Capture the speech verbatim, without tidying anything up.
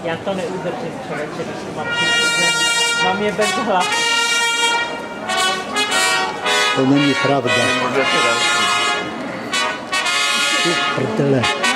Já to neudržím, člověče, když to mám příště. Mám je bez hlav. To není pravda. Prdele.